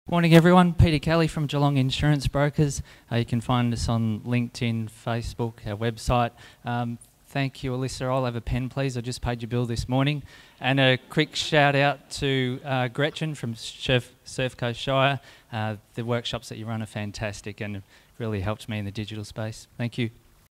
Morning everyone, Peter Kelly from Geelong Insurance Brokers. You can find us on LinkedIn, Facebook, our website. Thank you, Alyssa. I'll have a pen please, I just paid your bill this morning. And a quick shout out to Gretchen from Surf Coast Shire. The workshops that you run are fantastic and really helped me in the digital space. Thank you.